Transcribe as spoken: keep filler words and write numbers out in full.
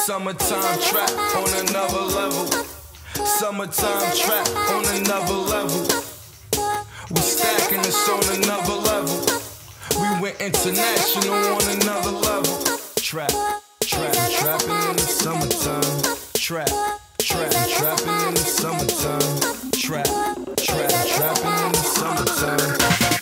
Summertime trap on another level. Summertime trap on another level. We stacking this on another level. We went international on another level. Trap, trap, trapping in the summertime. Trap, trap, trapping in the summertime. Trap, trap, trapping in the summertime.